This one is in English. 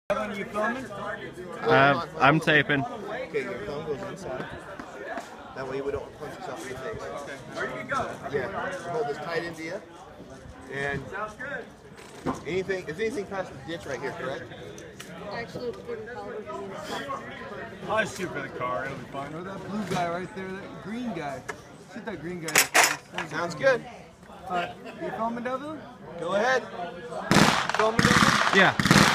Are you filming? I'm taping. Okay, your thumb goes inside. That way we don't punch yourself in the face. Okay. Where you go? Yeah. Hold this tight into you. And sounds good. Anything? Is anything past the ditch right here? Correct. Actually, it's pretty color. I'll shoot for the car. It'll be fine. Or that blue guy right there, that green guy. Shoot that green guy. Sounds good. You filming, Devin? Go ahead. Filming, Devin? Yeah.